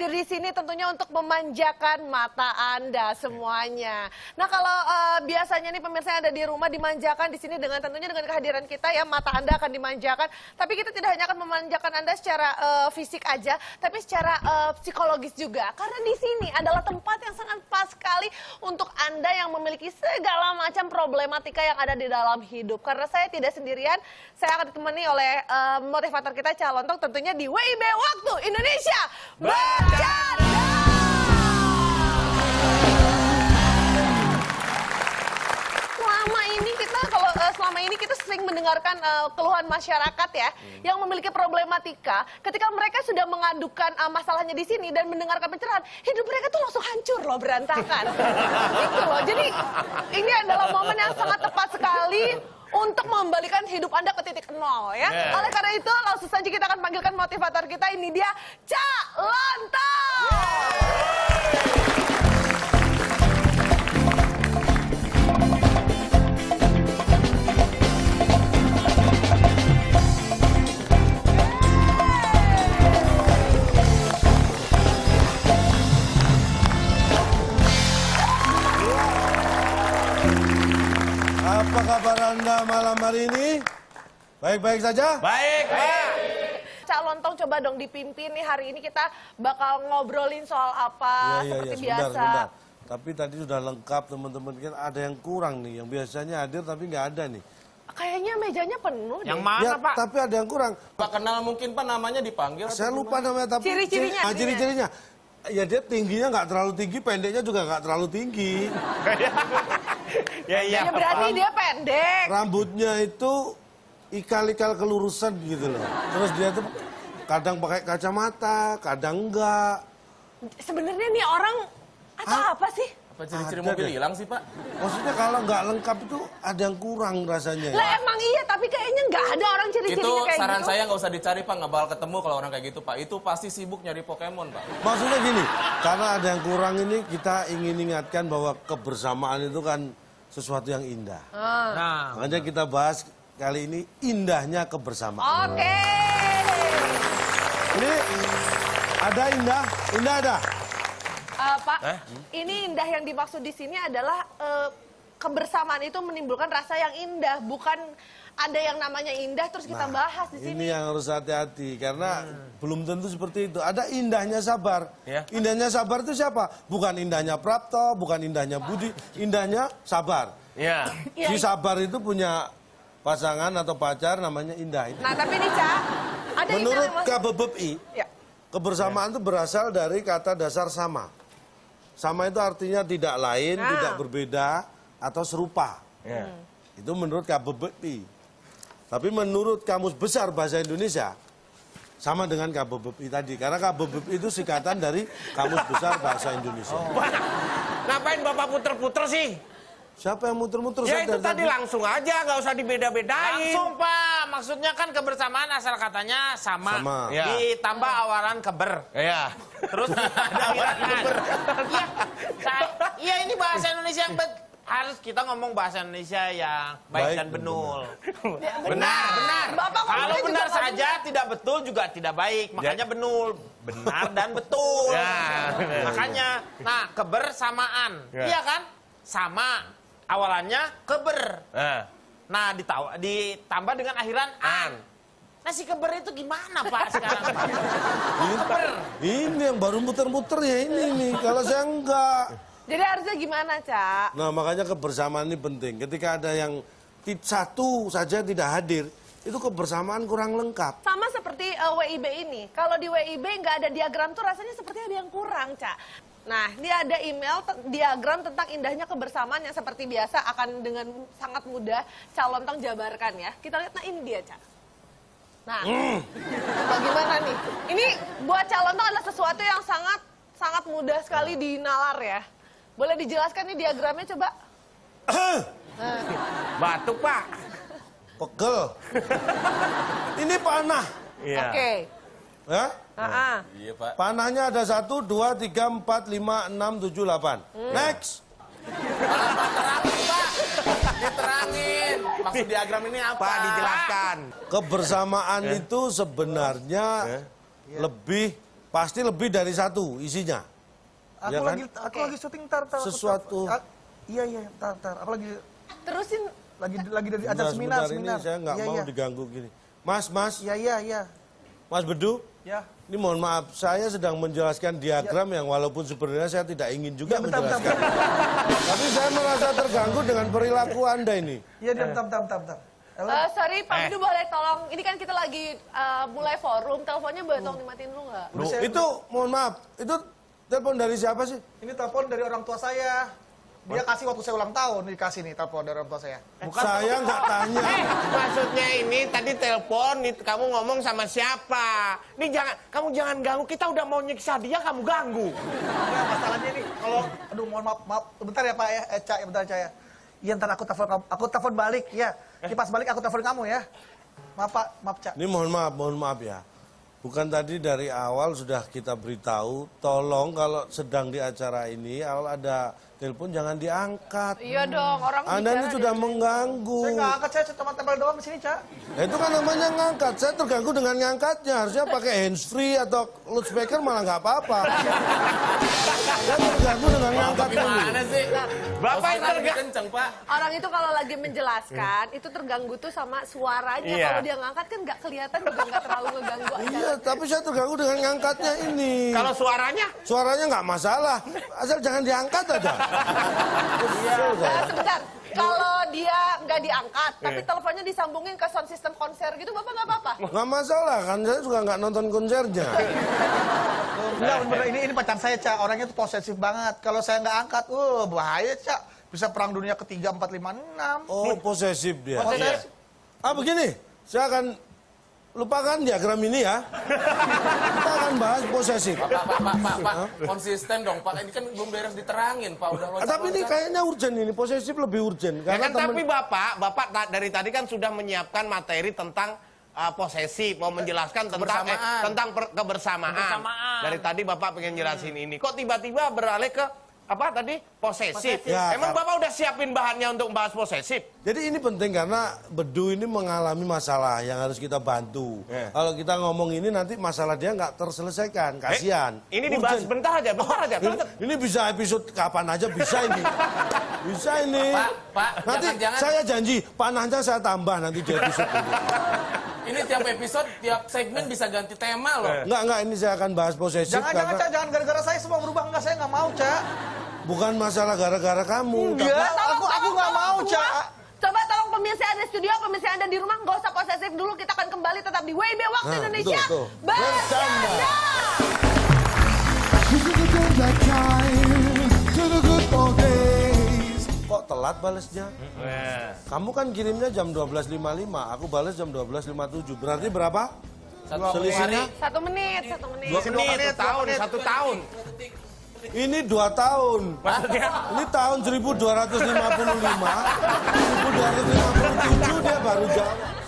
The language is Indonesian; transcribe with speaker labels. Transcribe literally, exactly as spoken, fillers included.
Speaker 1: hadir di sini tentunya untuk memanjakan mata Anda semuanya. Nah, kalau uh, biasanya nih pemirsa yang ada di rumah dimanjakan di sini dengan tentunya dengan kehadiran kita ya, mata Anda akan dimanjakan. Tapi kita tidak hanya akan memanjakan Anda secara uh, fisik aja, tapi secara uh, psikologis juga. Karena di sini adalah tempat yang sangat pas sekali untuk Anda yang memiliki segala macam problematika yang ada di dalam hidup. Karena saya tidak sendirian, saya akan ditemani oleh uh, motivator kita Calontong tentunya di W I B Waktu Indonesia Bercanda. Selama ini kita kalau uh, selama ini kita sering mendengarkan uh, keluhan masyarakat ya hmm. yang memiliki problematika. Ketika mereka sudah mengadukan uh, masalahnya di sini dan mendengarkan pencerahan, hidup mereka tuh langsung hancur loh, berantakan. Gitu loh. Jadi ini adalah momen yang sangat tepat sekali untuk mengembalikan hidup Anda ke titik nol ya. Yeah. Oleh karena itu langsung saja kita akan panggilkan motivator kita. Ini dia Calontong. Yeah.
Speaker 2: Apa kabar Anda malam hari ini? Baik-baik saja?
Speaker 3: Baik, Pak.
Speaker 1: Calontong coba dong dipimpin nih, hari ini kita bakal ngobrolin soal apa,
Speaker 2: ya,
Speaker 1: seperti
Speaker 2: ya, ya.
Speaker 1: biasa.
Speaker 2: Sebentar, sebentar. Tapi tadi sudah lengkap teman-teman, kan ada yang kurang nih, yang biasanya hadir tapi nggak ada nih.
Speaker 1: Kayaknya mejanya penuh deh.
Speaker 3: Yang mana,
Speaker 2: ya,
Speaker 3: Pak?
Speaker 2: Tapi ada yang kurang.
Speaker 3: Pak kenal mungkin, Pak, namanya dipanggil.
Speaker 2: Saya lupa namanya, tapi
Speaker 1: ciri-cirinya.
Speaker 2: Ah, ciri-cirinya. Ya dia tingginya nggak terlalu tinggi, pendeknya juga nggak terlalu tinggi.
Speaker 3: Ya, iya.
Speaker 1: Ya berarti dia pendek.
Speaker 2: Rambutnya itu ikal-ikal kelurusan gitu loh. Terus dia tuh kadang pakai kacamata, kadang enggak.
Speaker 1: Sebenarnya nih orang atau
Speaker 2: Hah?
Speaker 1: apa sih?
Speaker 3: Apa ciri-ciri
Speaker 2: Ada
Speaker 3: mobil
Speaker 2: deh.
Speaker 3: hilang sih, Pak?
Speaker 2: Maksudnya kalau nggak lengkap itu ada yang kurang rasanya.
Speaker 1: Lah emang iya, tapi kayaknya nggak ada orang ciri-cirinya
Speaker 3: Itu
Speaker 1: kayak
Speaker 3: saran
Speaker 1: gitu.
Speaker 3: saya nggak usah dicari, Pak. Nggak bakal ketemu kalau orang kayak gitu, Pak. Itu pasti sibuk nyari Pokemon, Pak.
Speaker 2: Maksudnya gini, karena ada yang kurang ini kita ingin ingatkan bahwa kebersamaan itu kan sesuatu yang indah.
Speaker 1: Ah.
Speaker 3: Nah,
Speaker 2: Makanya kita bahas kali ini indahnya kebersamaan.
Speaker 1: Oke.
Speaker 2: Ini ada indah, indah ada.
Speaker 1: Uh, Pak,
Speaker 3: Eh?
Speaker 1: ini indah yang dimaksud di sini adalah uh, kebersamaan itu menimbulkan rasa yang indah, bukan ada yang namanya indah terus kita
Speaker 2: Nah,
Speaker 1: bahas di sini.
Speaker 2: Ini yang harus hati-hati karena hmm. belum tentu seperti itu. Ada indahnya sabar.
Speaker 3: Ya.
Speaker 2: Indahnya sabar itu siapa? Bukan indahnya Prapto, bukan indahnya Budi, indahnya sabar.
Speaker 3: iya.
Speaker 2: Si sabar itu punya pasangan atau pacar namanya Indah. Itu.
Speaker 1: Nah, tapi nih, Ca, ada
Speaker 2: Menurut
Speaker 1: indah
Speaker 2: K B B I,
Speaker 1: ya.
Speaker 2: kebersamaan itu berasal dari kata dasar sama. Sama itu artinya tidak lain,
Speaker 1: Nah.
Speaker 2: tidak berbeda, atau serupa.
Speaker 3: Ya.
Speaker 2: Itu menurut K B B I. Tapi menurut Kamus Besar Bahasa Indonesia, sama dengan K B B I tadi. Karena K B B I itu singkatan dari Kamus Besar Bahasa Indonesia.
Speaker 4: Oh. Ngapain Bapak puter-puter sih?
Speaker 2: Siapa yang muter-muter?
Speaker 4: Ya
Speaker 2: saya
Speaker 4: itu
Speaker 2: dari
Speaker 4: tadi langsung aja, nggak usah dibeda-bedain.
Speaker 5: Langsung, Pak. Maksudnya kan kebersamaan asal katanya sama.
Speaker 2: Sama.
Speaker 4: Ya.
Speaker 5: Ditambah awalan keber.
Speaker 4: Iya.
Speaker 5: Terus ada awalan keber. Iya. Sa- Iya, ini bahasa Indonesia yang bet- harus kita ngomong bahasa Indonesia yang baik,
Speaker 2: Baik
Speaker 5: dan
Speaker 2: dan
Speaker 5: benul.
Speaker 1: Benar,
Speaker 5: benar.
Speaker 1: Bapak
Speaker 5: Kalau
Speaker 1: ngomongnya juga
Speaker 5: benar
Speaker 1: nggak
Speaker 5: saja tidak betul juga tidak baik. Makanya benul. Benar dan betul.
Speaker 4: Ya.
Speaker 5: Makanya, nah kebersamaan.
Speaker 4: Ya.
Speaker 5: Iya kan? Sama. Awalannya keber.
Speaker 4: Nah.
Speaker 5: Nah, ditaw- ditambah dengan akhiran an. Nah, si keber itu gimana, Pak, sekarang? Pak? Keber.
Speaker 2: Ini yang baru muter-muter ya ini nih. Kalau saya enggak.
Speaker 1: Jadi harusnya gimana, Ca?
Speaker 2: Nah makanya kebersamaan ini penting. Ketika ada yang ti- satu saja tidak hadir, itu kebersamaan kurang lengkap.
Speaker 1: Sama seperti uh, W I B ini. Kalau di W I B nggak ada diagram tuh rasanya seperti ada yang kurang, Ca. Nah, ini ada email diagram tentang indahnya kebersamaan yang seperti biasa akan dengan sangat mudah Calontong jabarkan ya. Kita lihat, nah ini dia, Ca. Nah,
Speaker 2: Hmm.
Speaker 1: bagaimana nih? Ini buat Calontong adalah sesuatu yang sangat sangat mudah sekali dinalar ya. Boleh dijelaskan nih diagramnya coba? Nah.
Speaker 4: Batuk, Pak.
Speaker 2: Pegel. Ini panah.
Speaker 4: Iya.
Speaker 1: Oke.
Speaker 2: Ya?
Speaker 1: Ah,
Speaker 3: Iya, Pak.
Speaker 2: Panahnya ada satu, dua, tiga, empat, lima, enam, tujuh, delapan. Next.
Speaker 5: Diterangin. Maksud diagram ini apa?
Speaker 4: Pak, dijelaskan.
Speaker 2: Kebersamaan itu sebenarnya lebih pasti lebih dari satu isinya.
Speaker 6: Aku
Speaker 2: Ya kan?
Speaker 6: lagi aku lagi syuting tar tar. aku-
Speaker 2: Sesuatu.
Speaker 6: Ah, iya iya tar tar. Aku lagi
Speaker 1: Terusin.
Speaker 6: lagi lagi dari acara
Speaker 2: Sebentar,
Speaker 6: seminar
Speaker 2: sebentar
Speaker 6: seminar.
Speaker 2: ini saya nggak
Speaker 6: Iya,
Speaker 2: mau
Speaker 6: iya.
Speaker 2: diganggu gini. Mas, Mas,
Speaker 6: Iya iya iya.
Speaker 2: Mas Bedu.
Speaker 6: Ya.
Speaker 2: Ini mohon maaf, saya sedang menjelaskan diagram yang walaupun sebenarnya saya tidak ingin juga
Speaker 6: Ya, bentar, bentar,
Speaker 2: menjelaskan. Tapi saya merasa terganggu dengan perilaku Anda ini.
Speaker 6: Iya diam bentar bentar bentar. bentar. Halo?
Speaker 1: Eh, sorry, Pak Bedu boleh tolong, ini kan kita lagi eh, mulai forum, teleponnya boleh tolong dimatiin dulu nggak?
Speaker 6: Udah saya-
Speaker 2: Itu, mohon maaf, itu telepon dari siapa sih?
Speaker 6: Ini telepon dari orang tua saya. Dia kasih waktu saya ulang tahun, dikasih nih telepon dari orang tua saya.
Speaker 2: Saya nggak tanya.
Speaker 4: Eh, maksudnya ini tadi telepon, nih, kamu ngomong sama siapa? Nih jangan, kamu jangan ganggu. Kita udah mau nyiksa dia, kamu ganggu.
Speaker 6: Ya, masalahnya nih, kalau, aduh mohon maaf, maaf, bentar ya Pak ya, eh, Cak, ya, bentar Cak ya. Iya ntar aku telepon kamu, aku telepon balik ya. Ini pas balik aku telepon kamu ya. Maaf Pak, maaf Cak.
Speaker 2: Ini mohon maaf, mohon maaf ya. Bukan tadi dari awal sudah kita beritahu, tolong kalau sedang di acara ini, kalau ada telepon jangan diangkat.
Speaker 1: Iya dong, orang
Speaker 2: Anda ini
Speaker 1: bicara
Speaker 2: sudah
Speaker 1: dia-
Speaker 2: mengganggu.
Speaker 6: Saya nggak angkat, saya cuma tempel doang di sini Cak.
Speaker 2: Nah, itu kan namanya ngangkat. Saya terganggu dengan ngangkatnya. Harusnya pakai handsfree atau loudspeaker malah nggak apa-apa. Saya terganggu dengan ngangkat ini.
Speaker 3: Gimana sih?
Speaker 4: Bapak yang
Speaker 3: Usah lebih
Speaker 4: terga-
Speaker 3: kenceng, Pak.
Speaker 1: Orang itu kalau lagi menjelaskan, itu terganggu tuh sama suaranya.
Speaker 4: Iya.
Speaker 1: Kalau dia ngangkat kan nggak kelihatan juga nggak terlalu ngeganggu aja.
Speaker 2: Iya, tapi saya terganggu dengan ngangkatnya ini.
Speaker 4: Kalau suaranya,
Speaker 2: Suaranya nggak masalah, asal jangan diangkat aja. Kesel saya.
Speaker 1: Nah, sebentar, kalau dia nggak diangkat, tapi teleponnya disambungin ke sound system konser gitu, Bapak nggak apa-apa?
Speaker 2: Nggak masalah, kan saya juga nggak nonton konsernya.
Speaker 6: Enggak, bener, ini, ini pacar saya Cak, orangnya tuh posesif banget. Kalau saya nggak angkat, uh bahaya Cak. Bisa perang dunia ketiga, empat, lima, enam.
Speaker 2: Oh, posesif dia.
Speaker 6: Posesif.
Speaker 2: Ah, begini, saya akan lupakan diagram ini ya. Kita akan bahas posesif.
Speaker 3: Pak, Pak, Pak, Pak, Pak, konsisten dong, Pak. Ini kan belum beres diterangin, Pak. Udah
Speaker 2: Ah, tapi ini kayaknya urgent ini, posesif lebih urgent.
Speaker 4: ya
Speaker 2: Karena
Speaker 4: kan, tapi
Speaker 2: temen,
Speaker 4: Bapak, Bapak ta- dari tadi kan sudah menyiapkan materi tentang uh, posesif, mau menjelaskan tentang eh,
Speaker 3: Kebersamaan.
Speaker 4: tentang per- kebersamaan.
Speaker 5: Kebersamaan.
Speaker 4: Dari tadi Bapak pengen jelasin ini. Kok tiba-tiba beralih ke apa tadi? Posesif.
Speaker 2: Ya,
Speaker 4: Emang
Speaker 2: Kak.
Speaker 4: Bapak udah siapin bahannya untuk bahas posesif?
Speaker 2: jadi ini penting karena Bedu ini mengalami masalah yang harus kita bantu.
Speaker 4: Ya.
Speaker 2: Kalau kita ngomong ini nanti masalah dia nggak terselesaikan, kasihan.
Speaker 4: Eh, ini dibahas
Speaker 2: Urgent.
Speaker 4: bentar aja, bentar aja.
Speaker 2: Ini, ini bisa episode kapan aja bisa ini. Bisa ini.
Speaker 3: Pak, Pak,
Speaker 2: nanti
Speaker 3: jangan-jangan-
Speaker 2: saya janji panahnya saya tambah nanti di episode ini.
Speaker 3: Ini tiap episode, tiap segmen bisa ganti tema loh.
Speaker 2: Enggak, enggak, ini saya akan bahas posesif
Speaker 6: Jangan, jangan
Speaker 2: karena
Speaker 6: Cak, jangan gara-gara saya semua berubah. Enggak, saya nggak mau Cak.
Speaker 2: bukan masalah gara-gara kamu.
Speaker 6: Enggak,
Speaker 1: Tolong,
Speaker 6: aku aku
Speaker 1: tolong,
Speaker 6: nggak
Speaker 1: tolong
Speaker 6: mau
Speaker 1: semua.
Speaker 6: Cak.
Speaker 1: Coba tolong pemirsa yang ada di studio, pemirsa yang ada di rumah, nggak usah posesif dulu. Kita akan kembali tetap di W B Waktu
Speaker 2: Nah,
Speaker 1: Indonesia.
Speaker 2: betul, betul.
Speaker 1: Bercanda.
Speaker 2: Kok telat balesnya? Kamu kan kirimnya jam dua belas lima puluh lima, aku balas jam dua belas lima puluh tujuh. Berarti berapa?
Speaker 3: Satu
Speaker 2: Selisihnya?
Speaker 1: Satu menit, satu menit.
Speaker 4: Dua
Speaker 6: Dua
Speaker 4: menit,
Speaker 6: menit,
Speaker 4: satu tahun,
Speaker 6: dua menit.
Speaker 4: satu tahun.
Speaker 2: Ini dua tahun.
Speaker 4: Maksudnya?
Speaker 2: Ini tahun seribu dua ratus lima puluh lima, seribu dua ratus lima puluh tujuh dia baru jawab.